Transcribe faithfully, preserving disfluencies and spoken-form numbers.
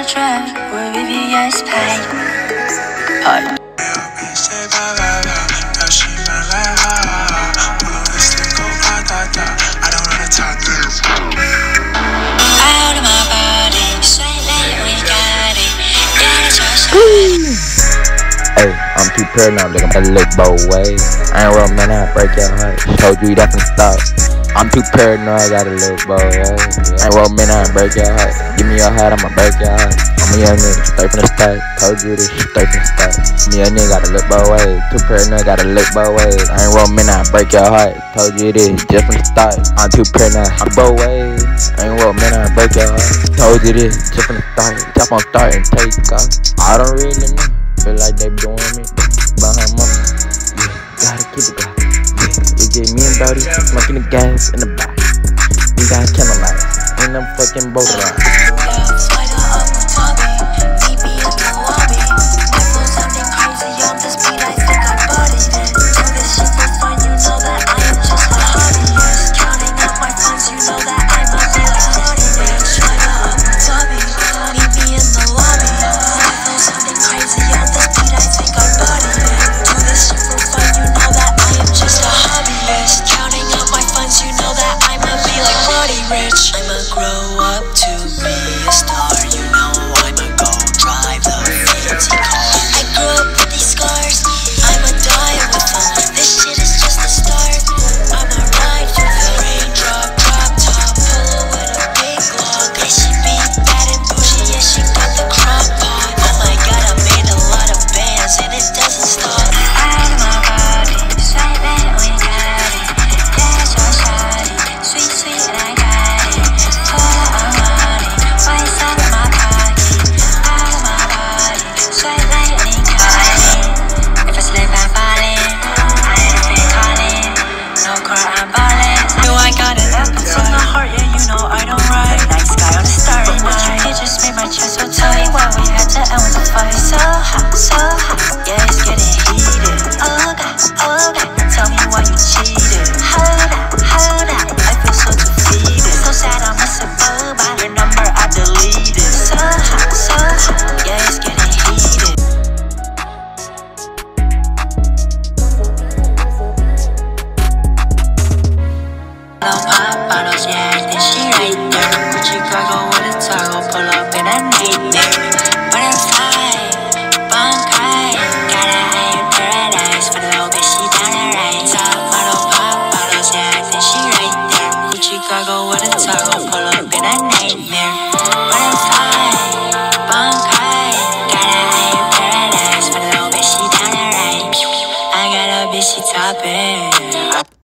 a track with V V S Pack. Hi. Hey, I'm too paranoid, nigga. That look both ways. I ain't real man, I break your heart. Told you that from the start. I'm too paranoid, gotta look both ways. I ain't real man, I break your heart. Give me your heart, I'ma break your heart. I'm a young nigga, straight from the start. Told you this, straight from the start. Me a nigga, gotta look both ways. Too paranoid, gotta look both ways. I ain't real man, I break your heart. Told you this, just from the start. I'm too paranoid, I'm both ways. I ain't real man, I break your heart. Told you this, just from the start. Jump on start and take off. I don't really know. Feel like they doing me behind mama. Yeah, gotta keep it going. Yeah, it get me and Brody smoking the gas in the back. We got candlelight in them fucking boat rides. I'ma grow up to be a star, you know I'ma go drive the fancy car. I grew up with these scars, I'ma die with them. This shit is just the start. I'ma ride through the raindrop, drop top, pull with a big log. And she be bad and bougie, yeah, she got the crop pot. Oh my god, I made a lot of bands and it doesn't stop. Out of my body, sweat that we got it. That's your shawty, sweet, sweet, and I got it. My chest so tight while we had to end with a fight. So hot, so hot, yeah, it's getting heated. Oh God, oh God, tell me why you cheated. Hold up, hold up, I feel so defeated. So sad I miss a boo, but your number I deleted. So hot, so hot, yeah, it's getting heated. No pop bottles, yeah, I think she right there. But you gotta go with a toggle, pull up in a nightmare. Butterfly, bunkai, gotta hide in paradise. For the low bitch, she down the right. Top model pop bottles, yeah, I think she right there. Gucci cargo with a toggle, pull up in a nightmare. Butterfly, bunkai, gotta hide in paradise. For the low bitch, she down the right. I got a bitch, she toppin'.